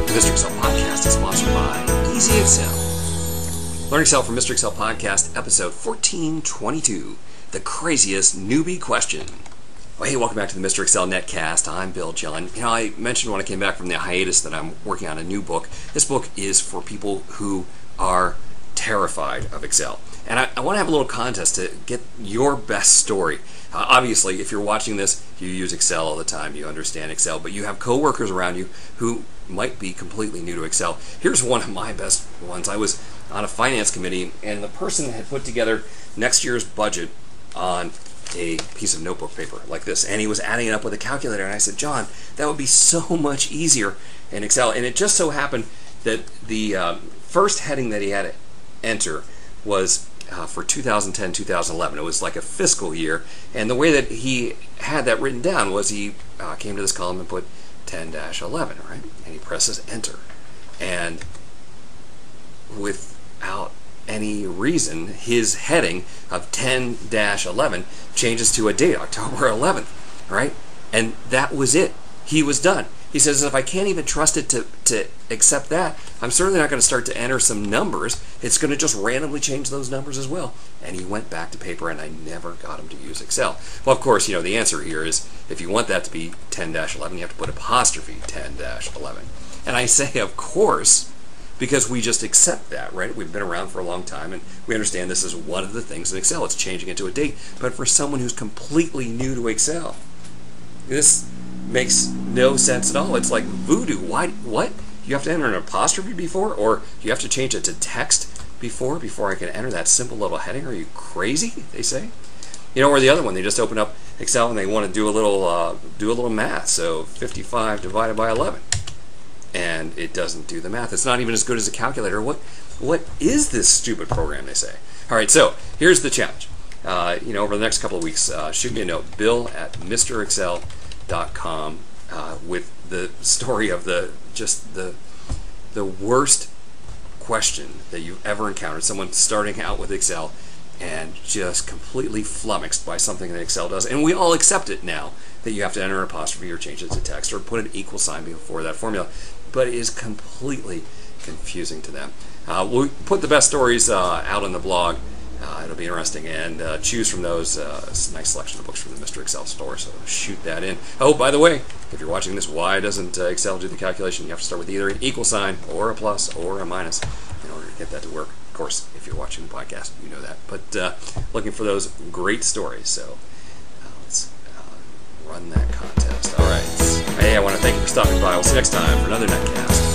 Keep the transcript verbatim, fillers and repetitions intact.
The Mister Excel Podcast is sponsored by Easy Excel. Learn Excel from Mister Excel Podcast, episode fourteen twenty-two, The Craziest Newbie Question. Well, hey, welcome back to the Mister Excel Netcast. I'm Bill Gillen. You know, I mentioned when I came back from the hiatus that I'm working on a new book. This book is for people who are terrified of Excel. And I, I want to have a little contest to get your best story. Uh, obviously, if you're watching this, you use Excel all the time, you understand Excel, but you have coworkers around you who might be completely new to Excel. Here's one of my best ones. I was on a finance committee, and the person had put together next year's budget on a piece of notebook paper like this, and he was adding it up with a calculator, and I said, John, that would be so much easier in Excel. And it just so happened that the um, first heading that he had to enter was Uh, for two thousand ten two thousand eleven. It was like a fiscal year, and the way that he had that written down was he uh, came to this column and put ten dash eleven, right? And he presses enter, and without any reason, his heading of ten dash eleven changes to a date, October eleventh, right? And that was it. He was done. He says, if I can't even trust it to, to accept that, I'm certainly not going to start to enter some numbers. It's going to just randomly change those numbers as well. And he went back to paper, and I never got him to use Excel. Well, of course, you know, the answer here is if you want that to be ten dash eleven, you have to put apostrophe ten dash eleven. And I say, of course, because we just accept that, right? We've been around for a long time, and we understand this is one of the things in Excel. It's changing it to a date. But for someone who's completely new to Excel, this makes no sense at all. It's like voodoo. Why? What? You have to enter an apostrophe before, or you have to change it to text before before I can enter that simple little heading? Are you crazy? They say. You know, or the other one, they just open up Excel and they want to do a little uh, do a little math. So fifty-five divided by eleven, and it doesn't do the math. It's not even as good as a calculator. What? What is this stupid program? They say. All right. So here's the challenge. Uh, you know, over the next couple of weeks, uh, shoot me a note, Bill at Mr Excel dot com, uh, with the story of the just the the worst question that you've ever encountered. Someone starting out with Excel and just completely flummoxed by something that Excel does. And we all accept it now that you have to enter an apostrophe or change it to text or put an equal sign before that formula. But it is completely confusing to them. Uh, we'll put the best stories uh, out on the blog. Uh, it'll be interesting, and uh, choose from those. Uh, it's a nice selection of books from the Mister Excel store, so shoot that in. Oh, by the way, if you're watching this, why doesn't uh, Excel do the calculation? You have to start with either an equal sign or a plus or a minus in order to get that to work. Of course, if you're watching the podcast, you know that. But uh, looking for those great stories, so uh, let's uh, run that contest. All right. Hey, I want to thank you for stopping by. We'll see you next time for another Netcast.